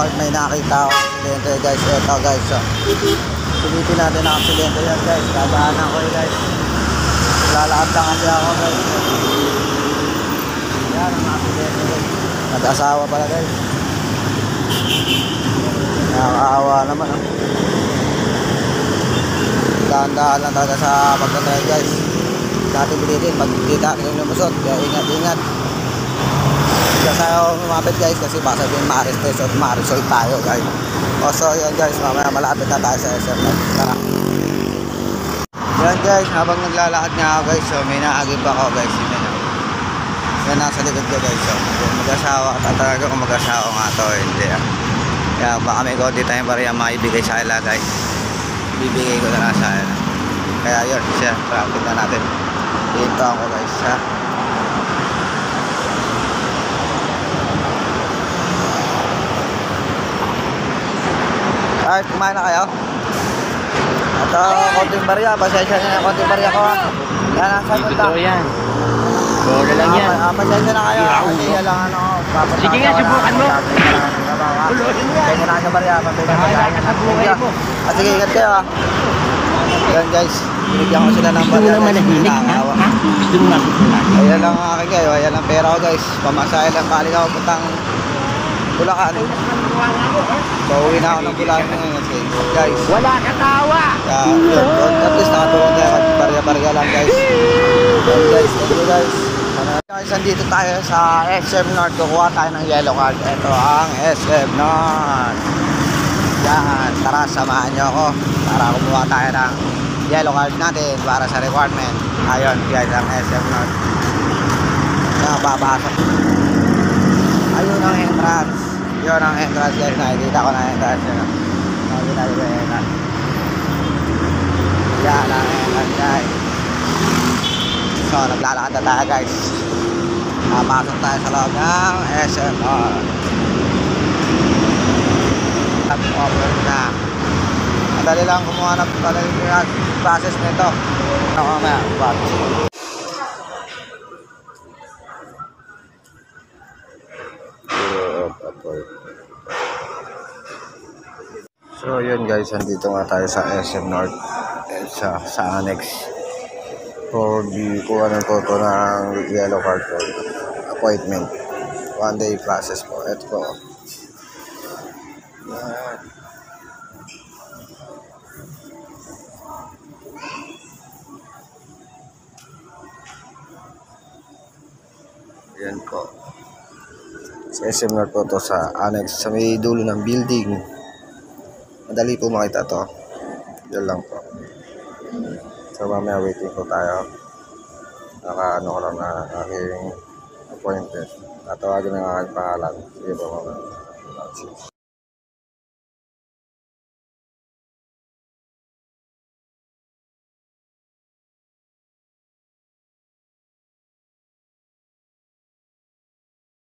may nakita ako aksidente guys. Ito guys, so silipin natin ang aksidente yan guys. Dadaanan ko guys. Lalakad lang kasi ako guys. Yan ang aksidente guys. Nag-asawa pala guys. Nakakaawa naman dahan-dahan lang talaga sa pagdadrive guys. Dati bilitin pag hindi natin lumusot, kaya ingat-ingat. Kasi ayaw lumapit guys kasi baka sabihin ma-arrest o ma-resolve tayo guys. So yun guys, mamaya malapit na tayo sa SM. Tara. Yan guys, habang naglalakad nga ako guys, so may naagip ako guys. Yan nasa likod ko guys. So mag-asawa, tatalaga kung mag-asawa nga to, hindi kaya baka may konti tayong bariya maibigay sa ila guys. Bibigay ko na lang sa ila. Kaya yun, siya, traffic na natin. Dito ako guys ha. Ay, kumain na kayo? Ito, konting barya. Pasensya na yung konting barya ko. Yan ang sagot lang. Ito yan. Bola lang yan. Pasensya na kayo. Kasi lang ano. Sige nga, subukan mo. Pasensya na kayo barya. Sige, ingat kayo ha. Yan guys. Binigyan ko sila ng barya. Gusto mo makikita. Ayan lang ang akin kayo. Ayan ang pera ko guys. Pamasahe lang balik ako puntang Bulacan. Pauwi na ako ng Bulacan ngayon guys. Wala ka tawa. Yun, at least nakatulong tayo. Barya-barya lang guys. Yun guys, thank you guys. Guys, andito tayo sa SM North. Kukuha tayo ng yellow card. Ito ang SM North. Yan, tara samahan nyo ako para kumuha tayo ng yellow card natin para sa requirement. Ayun guys, ang SM North. Babasok. Ayun ang entrance. Yun ang entrance guys. Nakikita ko na entrance yun. Nakikita ko yung entrance. Yan ang entrance guys. So naglalakad na tayo guys. Papasok tayo sa loob ng SMR. Open na. Madali lang kumuha ng process nito. Mamaya process. So yun guys, andito nga tayo sa SM North sa annex for the kuha ng photo ng yellow card po, appointment, 1 day process po. Ito po yan po sa SM North po to, sa annex sa may dulo ng building. Madali po makita to. Yan lang po. So mamaya waiting po tayo. Naka-ano ko lang na aking appointment. Tatawagin na nga ang pangalan. Sige po mamaya.